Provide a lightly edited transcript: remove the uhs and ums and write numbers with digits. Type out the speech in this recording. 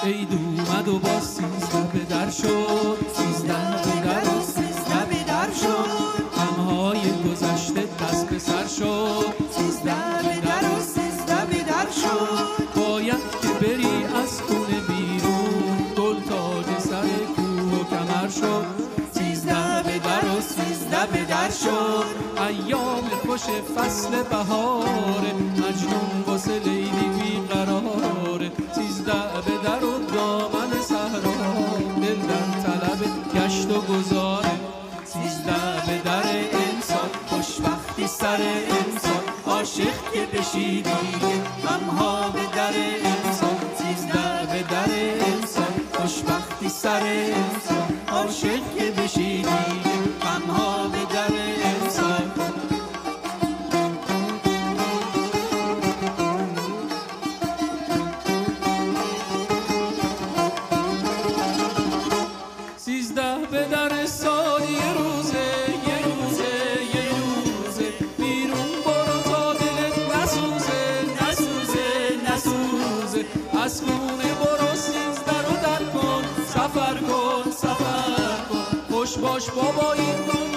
عید اومد و با 13 به در شد، 13 به در و 13 به در شد، غمهای گذشته دست به سر شد، 13 به در و 13 به در شد. باید که بری از خونه بیرون، گل تاج سر کوه و کمر شد، 13 به در و 13 به در شد. ایام خوش فصل بهاره، مجنون واسه لیلی بیقراره، 13 به در و دامن صحرا، دل در طلب گشت و گذاره، 13 به در انسان، خوشبختی سر انسان، عاشق که بشی دیگه غمها به در انسان، 13 به در انسان، خوشبختی سر انسان، عاشق که بشی دیگه غمها به در انسان. به در سال یه روزه بیرون برو تا دلت نسوزه، از خونه برو 13 رو در کن، سفر کن خوش باش بابا این